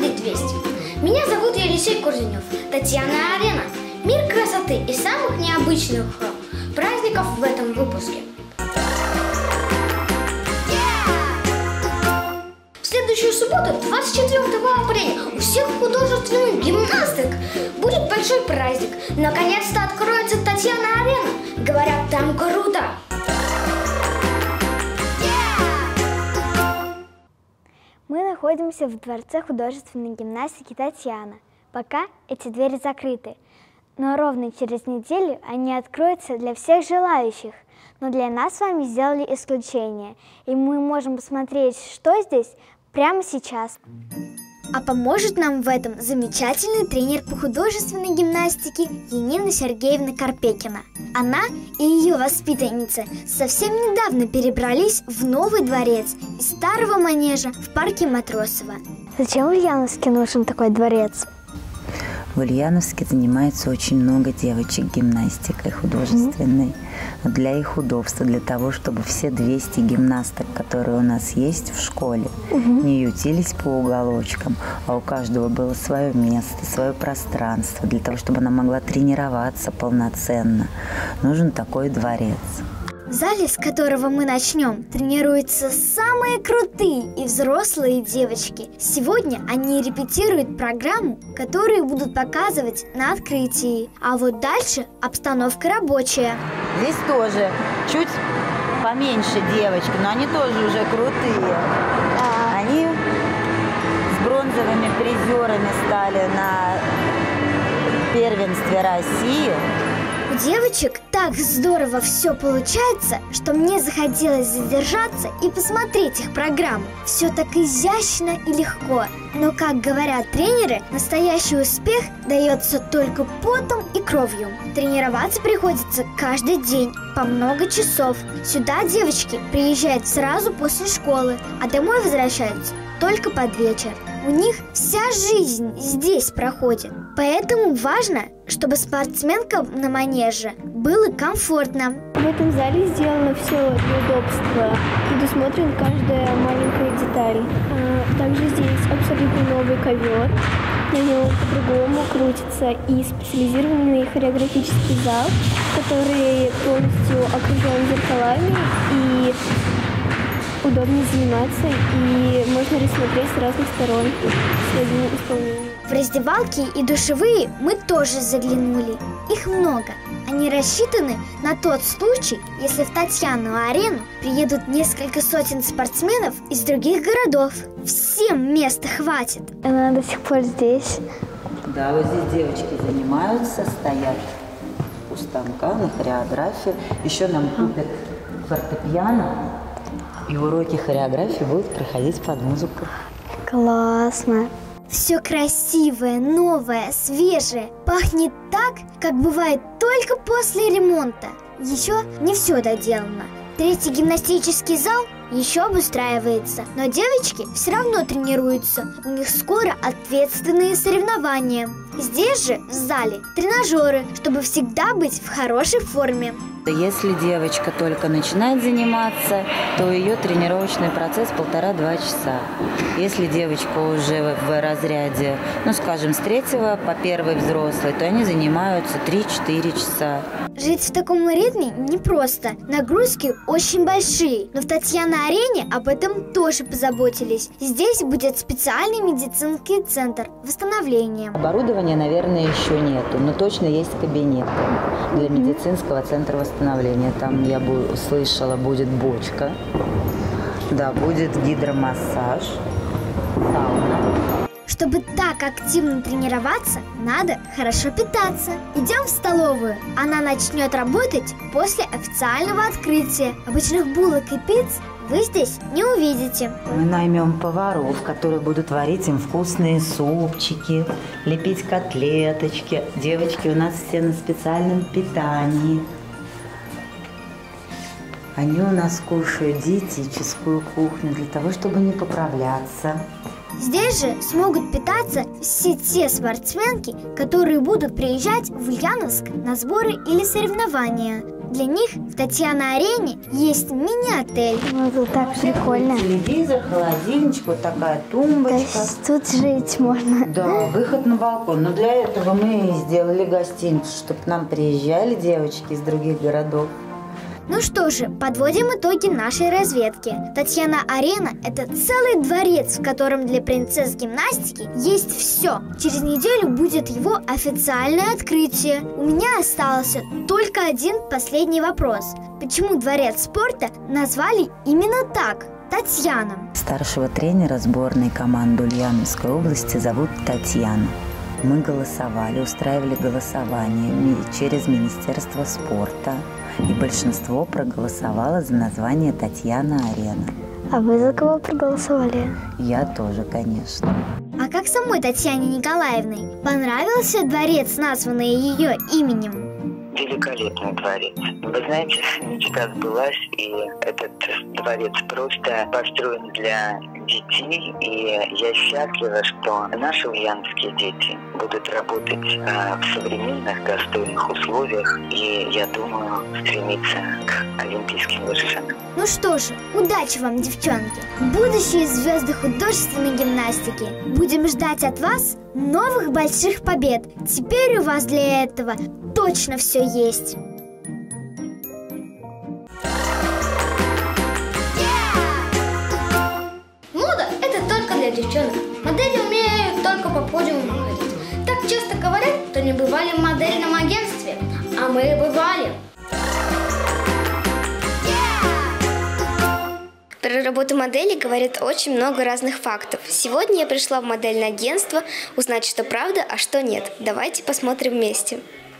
будет весть. Меня зовут Елисей Курзенев, Татьяна Арена. Мир красоты и самых необычных праздников в этом выпуске. В следующую субботу, 24 апреля, у всех художественных гимнасток будет большой праздник. Наконец-то откроется Татьяна Арена. Говорят, там круто. Мы находимся в Дворце художественной гимнастики «Татьяна». Пока эти двери закрыты, но ровно через неделю они откроются для всех желающих. Но для нас с вами сделали исключение, и мы можем посмотреть, что здесь прямо сейчас. А поможет нам в этом замечательный тренер по художественной гимнастике Янина Сергеевна Карпекина. Она и ее воспитанницы совсем недавно перебрались в новый дворец из старого манежа в парке Матросова. Зачем в Ульяновске нужен такой дворец? В Ульяновске занимается очень много девочек гимнастикой художественной. Но для их удобства, для того, чтобы все 200 гимнасток, которые у нас есть в школе, не ютились по уголочкам, а у каждого было свое место, свое пространство, для того, чтобы она могла тренироваться полноценно, нужен такой дворец. В зале, с которого мы начнем, тренируются самые крутые и взрослые девочки. Сегодня они репетируют программу, которую будут показывать на открытии. А вот дальше обстановка рабочая. Здесь тоже чуть поменьше девочки, но они тоже уже крутые. Они с бронзовыми призерами стали на первенстве России. У девочек так здорово все получается, что мне захотелось задержаться и посмотреть их программу. Все так изящно и легко. Но, как говорят тренеры, настоящий успех дается только потом и кровью. Тренироваться приходится каждый день, по много часов. Сюда девочки приезжают сразу после школы, а домой возвращаются только под вечер. У них вся жизнь здесь проходит. Поэтому важно, чтобы спортсменкам на манеже было комфортно. В этом зале сделано все для удобства. Предусмотрена каждая маленькая деталь. Также здесь абсолютно новый ковер. На нем по-другому крутится и специализированный хореографический зал, который полностью окружен зеркалами и удобнее заниматься, и можно рассмотреть с разных сторон свои исполнения. В раздевалки и душевые мы тоже заглянули. Их много. Они рассчитаны на тот случай, если в Татьяну Арену приедут несколько сотен спортсменов из других городов. Всем места хватит. Она до сих пор здесь. Да, вот здесь девочки занимаются, стоят у станка на хореографии. Еще нам купят фортепиано, и уроки хореографии будут проходить под музыку. Классно. Все красивое, новое, свежее. Пахнет так, как бывает только после ремонта. Еще не все доделано. Третий гимнастический зал еще обустраивается. Но девочки все равно тренируются. У них скоро ответственные соревнования. Здесь же, в зале, тренажеры, чтобы всегда быть в хорошей форме. Если девочка только начинает заниматься, то ее тренировочный процесс 1,5-2 часа. Если девочка уже в разряде, ну скажем, с 3-го по 1-й взрослый, то они занимаются 3-4 часа. Жить в таком ритме непросто. Нагрузки очень большие. Но в Татьяна-Арене об этом тоже позаботились. Здесь будет специальный медицинский центр восстановления. Оборудования, наверное, еще нету, но точно есть кабинет для медицинского центра восстановления. Там, я слышала, будет бочка, да, будет гидромассаж, сауна. Чтобы так активно тренироваться, надо хорошо питаться. Идем в столовую. Она начнет работать после официального открытия. Обычных булок и пиц вы здесь не увидите. Мы наймем поваров, которые будут варить им вкусные супчики, лепить котлеточки. Девочки у нас все на специальном питании. Они у нас кушают диетическую кухню для того, чтобы не поправляться. Здесь же смогут питаться все те спортсменки, которые будут приезжать в Ульяновск на сборы или соревнования. Для них в Татьяна-арене есть мини-отель. Ну, тут так прикольно. Телевизор, холодильничек, вот такая тумбочка. То есть тут жить можно. Да, выход на балкон. Но для этого мы сделали гостиницу, чтобы к нам приезжали девочки из других городов. Ну что же, подводим итоги нашей разведки. Татьяна-арена – это целый дворец, в котором для принцесс гимнастики есть все. Через неделю будет его официальное открытие. У меня остался только один последний вопрос. Почему дворец спорта назвали именно так – Татьяна? Старшего тренера сборной команды Ульяновской области зовут Татьяна. Мы голосовали, устраивали голосование через Министерство спорта. И большинство проголосовало за название Татьяна-арена. А вы за кого проголосовали? Я тоже, конечно. А как самой Татьяне Николаевне? Понравился дворец, названный ее именем? Великолепный дворец. Вы знаете, мечта сбылась, и этот дворец просто построен для детей, и я счастлива, что наши ульяновские дети будут работать в современных, достойных условиях, и, я думаю, стремиться к олимпийским вышинам. Ну что же, удачи вам, девчонки! Будущие звезды художественной гимнастики! Будем ждать от вас новых больших побед! Теперь у вас для этого точно все есть! Мода – это только для девчонок. Модели умеют только по подиуму ходить. Так часто говорят, что не бывали в модельном агентстве. А мы бывали. Про работу модели говорит очень много разных фактов. Сегодня я пришла в модельное агентство узнать, что правда, а что нет. Давайте посмотрим вместе.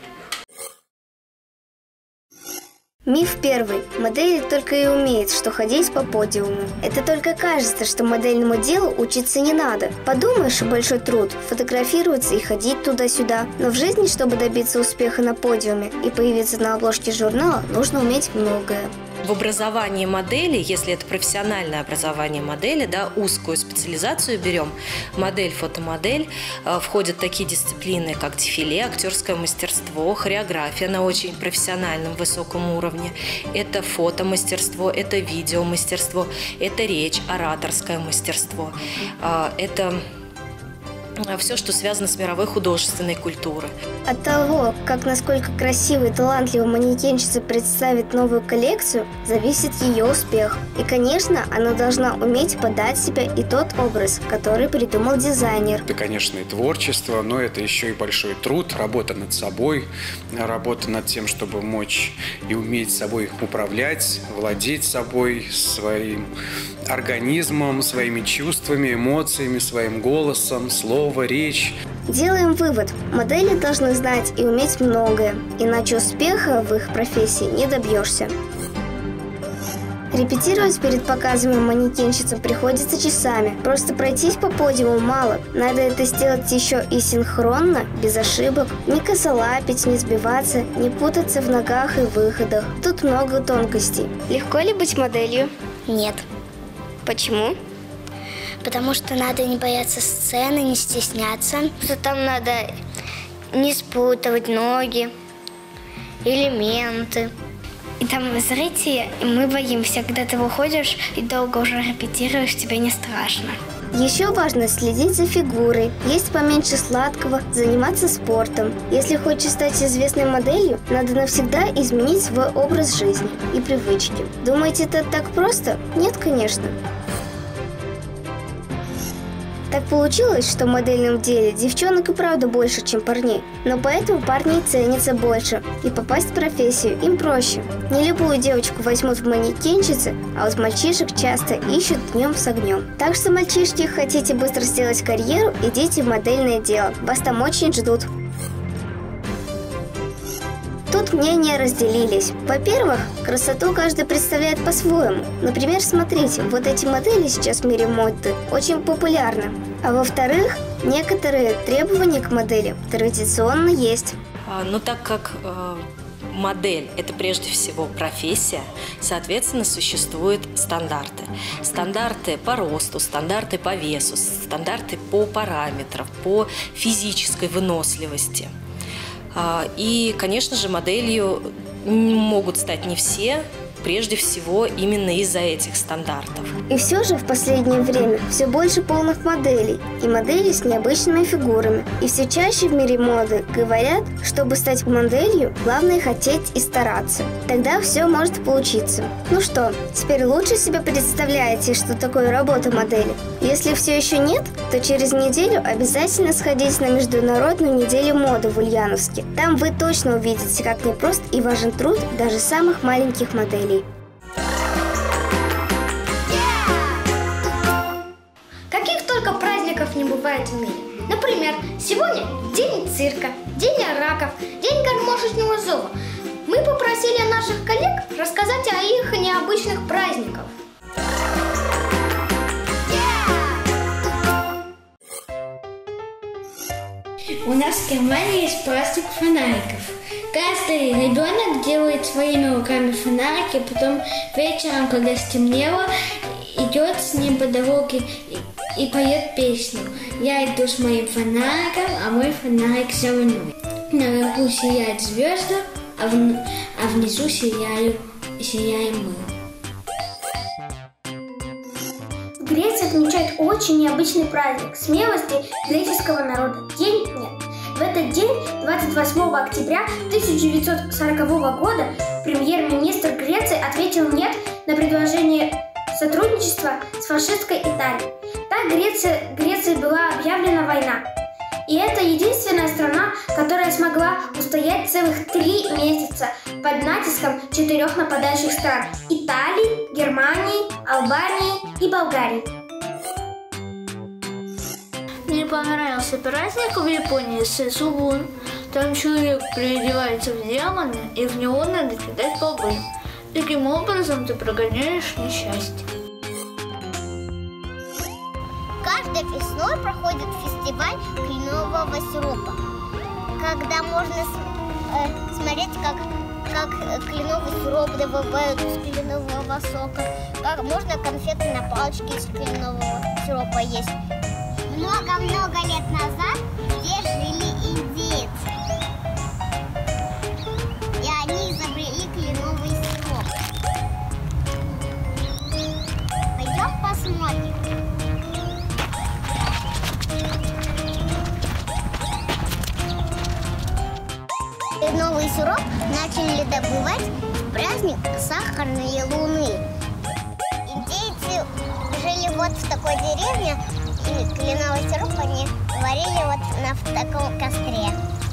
Миф первый. Модели только и умеют, что ходить по подиуму. Это только кажется, что модельному делу учиться не надо. Подумаешь, большой труд – фотографироваться и ходить туда-сюда. Но в жизни, чтобы добиться успеха на подиуме и появиться на обложке журнала, нужно уметь многое. В образовании модели, если это профессиональное образование модели, да, узкую специализацию берем, модель, фотомодель, входят такие дисциплины, как дефиле, актерское мастерство, хореография на очень профессиональном высоком уровне. Это фотомастерство, это видеомастерство, это речь, ораторское мастерство. Это все, что связано с мировой художественной культурой. От того, насколько красиво и талантливо манекенщица представит новую коллекцию, зависит ее успех. И, конечно, она должна уметь подать себя и тот образ, который придумал дизайнер. Это, конечно, и творчество, но это еще и большой труд, работа над собой, работа над тем, чтобы мочь и уметь собой управлять, владеть собой, своим организмом, своими чувствами, эмоциями, своим голосом, слово, речь. Делаем вывод. Модели должны знать и уметь многое, иначе успеха в их профессии не добьешься. Репетировать перед показами манекенщицам приходится часами. Просто пройтись по подиуму мало. Надо это сделать еще и синхронно, без ошибок. Не косолапить, не сбиваться, не путаться в ногах и выходах. Тут много тонкостей. Легко ли быть моделью? Нет. Почему? Потому что надо не бояться сцены, не стесняться. Что там надо не спутывать ноги, элементы. И там зрители, и мы боимся, когда ты выходишь и долго уже репетируешь, тебе не страшно. Еще важно следить за фигурой, есть поменьше сладкого, заниматься спортом. Если хочешь стать известной моделью, надо навсегда изменить свой образ жизни и привычки. Думаете, это так просто? Нет, конечно. Так получилось, что в модельном деле девчонок и правда больше, чем парней. Но поэтому парни ценятся больше. И попасть в профессию им проще. Не любую девочку возьмут в манекенщицы, а вот мальчишек часто ищут днем с огнем. Так что, мальчишки, хотите быстро сделать карьеру, идите в модельное дело. Вас там очень ждут. Тут мнения разделились. Во-первых, красоту каждый представляет по-своему. Например, смотрите, вот эти модели сейчас в мире моды очень популярны. А во-вторых, некоторые требования к модели традиционно есть. Но так как модель – это прежде всего профессия, соответственно, существуют стандарты. Стандарты по росту, стандарты по весу, стандарты по параметрам, по физической выносливости. И, конечно же, моделью могут стать не все, прежде всего именно из-за этих стандартов. И все же в последнее время все больше полных моделей и моделей с необычными фигурами. И все чаще в мире моды говорят, чтобы стать моделью, главное хотеть и стараться. Тогда все может получиться. Ну что, теперь лучше себе представляете, что такое работа модели? Если все еще нет, то через неделю обязательно сходите на Международную неделю моды в Ульяновске. Там вы точно увидите, как непрост и важен труд даже самых маленьких моделей. Каких только праздников не бывает в мире. Например, сегодня день цирка, день раков, день гармошечного зова. Мы попросили наших коллег рассказать о их необычных праздниках. У нас в Германии есть праздник фонариков. Каждый ребенок делает своими руками фонарики, потом вечером, когда стемнело, идет с ним по дороге и поет песню. Я иду с моим фонариком, а мой фонарик за мной. Наверху сияют звезды, а внизу сияем мы. В Греции отмечают очень необычный праздник смелости греческого народа – День нет. В этот день, 28 октября 1940 года, премьер-министр Греции ответил «нет» на предложение сотрудничества с фашистской Италией. Так Греции была объявлена война. И это единственная страна, которая смогла устоять целых 3 месяца под натиском 4 нападающих стран – Италии, Германии, Албании и Болгарии. Мне понравился праздник в Японии Сэсубун. Там человек переодевается в демона, и в него надо кидать бобы. Таким образом ты прогоняешь несчастье. Каждой весной проходит фестиваль кленового сиропа, когда можно смотреть, как кленовый сироп добывают из кленового сока, как можно конфеты на палочке из кленового сиропа есть. Много-много лет назад здесь жили индейцы, и они изобрели кленовый сироп. Пойдем посмотрим. Кленовый сироп начали добывать в праздник Сахарной Луны. Индейцы жили вот в такой деревне, и кленовый сироп они варили вот на таком костре.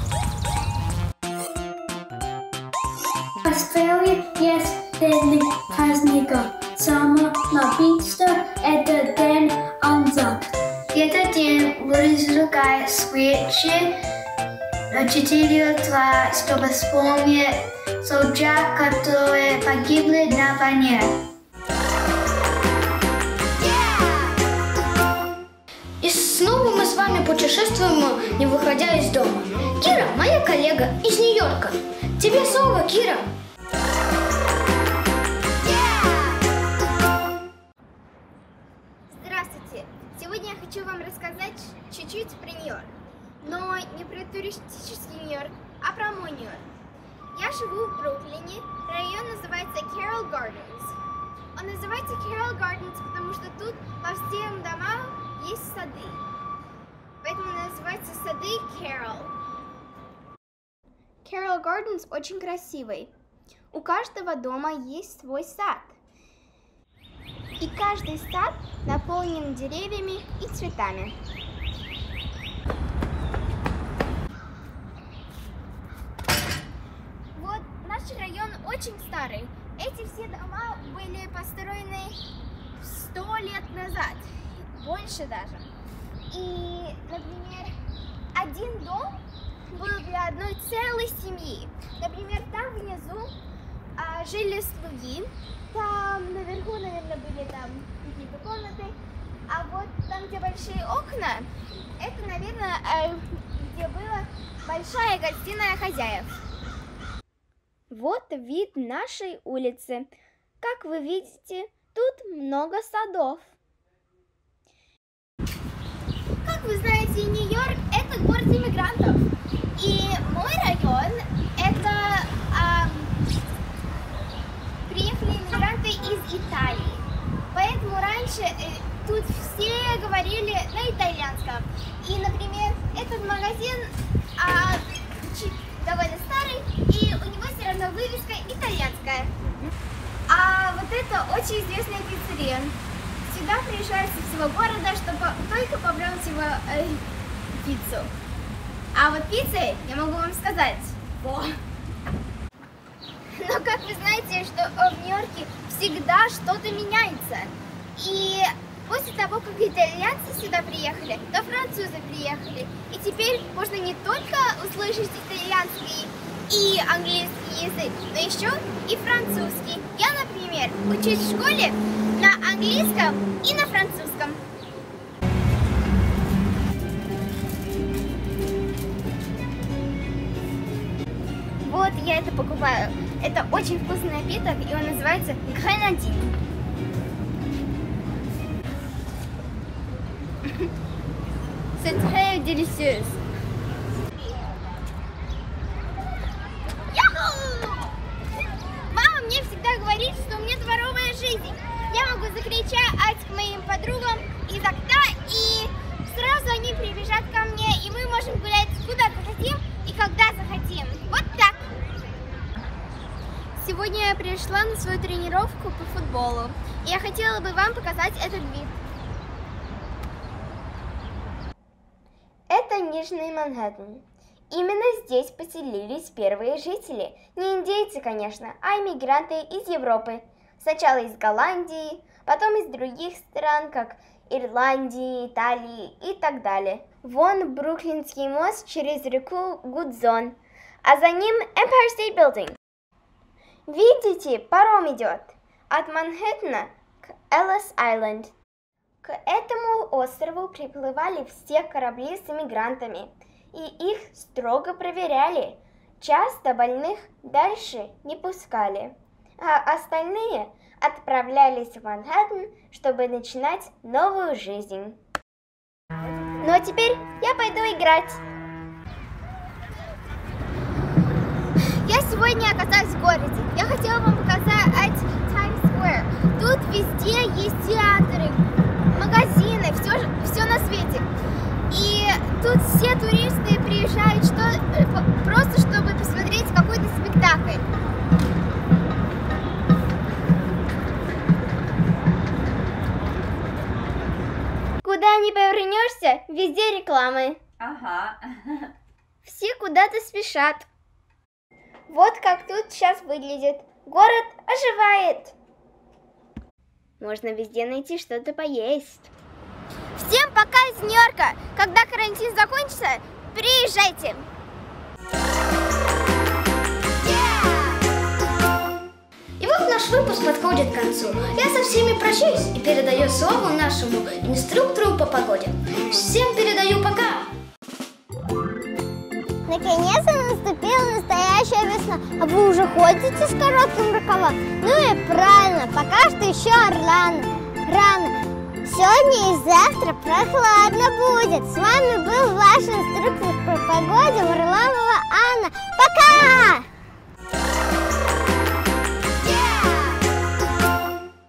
В Австралии есть день праздника. Самый написано это день Ансак. Этот день выжигают свечи 4 утра, чтобы вспомнить солдат, которые погибли на войне. И снова мы с вами путешествуем, не выходя из дома. Кира, моя коллега из Нью-Йорка. Тебе слово, Кира. Здравствуйте! Сегодня я хочу вам рассказать чуть-чуть про Нью-Йорк. Но не про туристический Нью-Йорк, а про мой Нью-Йорк. Я живу в Бруклине, район называется Carroll Gardens. Он называется Carroll Gardens, потому что тут по всем домам есть сады. Поэтому называется сады Carroll. Carroll Gardens очень красивый. У каждого дома есть свой сад. И каждый сад наполнен деревьями и цветами. Вот наш район очень старый. Эти все дома были построены 100 лет назад, больше даже. И, например, один дом был для одной целой семьи. Например, там внизу жили слуги, там наверху, наверное, были там какие-то комнаты, а вот там, где большие окна, это, наверное, где была большая гостиная хозяев. Вот вид нашей улицы. Как вы видите, тут много садов. Как вы знаете, Нью-Йорк – это город иммигрантов. И мой район – это Италии. Поэтому раньше тут все говорили на итальянском. И, например, этот магазин довольно старый, и у него все равно вывеска итальянская. А вот это очень известная пиццерия. Сюда приезжают со всего города, чтобы только попробовать его пиццу. А вот пиццы, я могу вам сказать, во! Но как вы знаете, что в Нью-Йорке всегда что-то меняется. И после того, как итальянцы сюда приехали, то французы приехали. И теперь можно не только услышать итальянский и английский язык, но еще и французский. Я, например, учусь в школе на английском и на французском. Вот я это покупаю. Это очень вкусный напиток, и он называется гренадин. C'est très délicieux. Мама мне всегда говорит, что у меня дворовая жизнь. Я могу закричать к моим подругам из окна, и сразу они прибежат ко мне, и мы можем гулять куда захотим и когда захотим. Вот так. Сегодня я пришла на свою тренировку по футболу, и я хотела бы вам показать этот вид. Это Нижний Манхэттен. Именно здесь поселились первые жители. Не индейцы, конечно, а иммигранты из Европы. Сначала из Голландии, потом из других стран, как Ирландии, Италии и так далее. Вон Бруклинский мост через реку Гудзон, а за ним Empire State Building. Видите, паром идет от Манхэттена к Эллис-Айленд. К этому острову приплывали все корабли с иммигрантами, и их строго проверяли. Часто больных дальше не пускали, а остальные отправлялись в Манхэттен, чтобы начинать новую жизнь. Ну а теперь я пойду играть. Я сегодня оказалась в городе. Я хотела вам показать Times Square. Тут везде есть театры, магазины, все на свете. И тут все туристы приезжают просто чтобы посмотреть какой-то спектакль. Куда ни повернешься, везде рекламы. Ага. Все куда-то спешат. Вот как тут сейчас выглядит. Город оживает. Можно везде найти что-то поесть. Всем пока из Нью-Йорка. Когда карантин закончится, приезжайте. И вот наш выпуск подходит к концу. Я со всеми прощаюсь и передаю слово нашему инструктору по погоде. Всем передаю пока. Наконец-то наступила настоящая весна. А вы уже ходите с коротким рукавом? Ну и правильно, пока что еще рано. Сегодня и завтра прохладно будет. С вами был ваш инструктор по погоде Варламова Анна. Пока!